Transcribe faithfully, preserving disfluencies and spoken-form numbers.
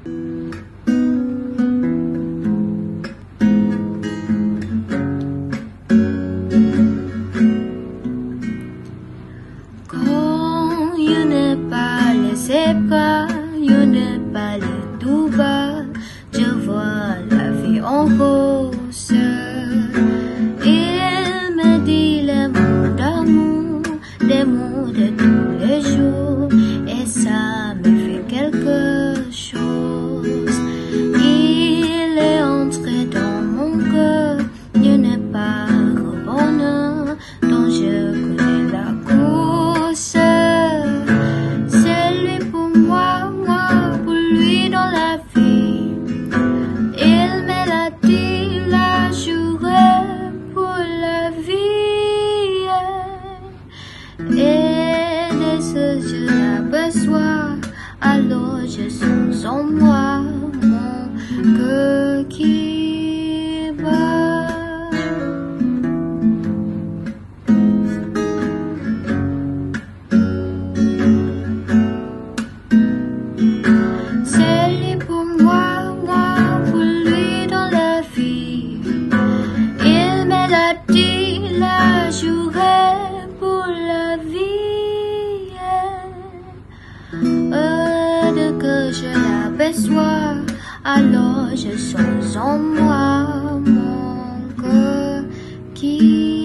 Quand il n'est pas les bras, il n'est pas les tout bas, je vois la vie en rose. Il me dit les mots d'amour, des mots de tous les jours, et ça me fait quelque chose. Il est entré dans mon cœur, il n'est pas au bonheur dont je connais la course. C'est lui pour moi, moi pour lui dans la vie. Il me l'a dit, la jouerai pour la vie. Et dès ce je l'aperçois, alors je sens en moi mon cœur qui bat. C'est lui pour moi, moi pour lui dans la vie. Il me l'a dit, la jouerai pour la vie. Euh, dès que je l'aperçois, alors je sens en moi mon cœur qui